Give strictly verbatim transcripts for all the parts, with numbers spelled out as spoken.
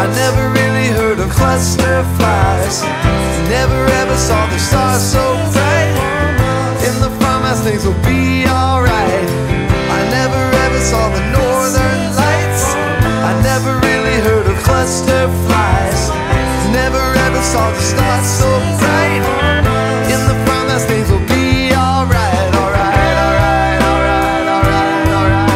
never really heard of cluster flies. Never ever saw the stars so bright. In the farmhouse things will be alright. I never ever saw the northern lights. I never really heard of cluster flies. Never ever saw the stars so bright. In the farmhouse things will be alright. Alright, alright, alright, alright, alright.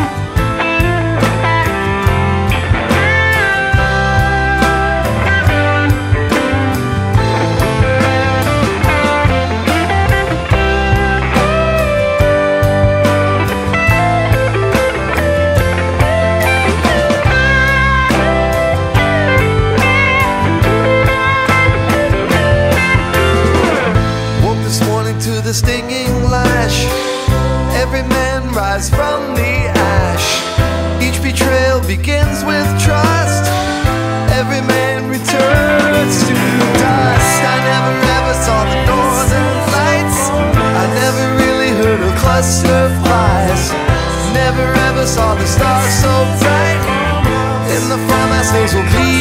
To the stinging lash, every man rise from the ash. Each betrayal begins with trust. Every man returns to dust. I never ever saw the northern lights. I never really heard of cluster flies. Never ever saw the stars so bright. In the farmhouse things will be